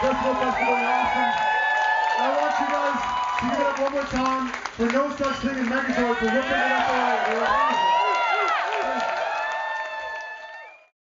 Decibel Festival, you're awesome. And I want you guys to give it up one more time for No Such Thing as Megazord for ripping it up already. You're amazing.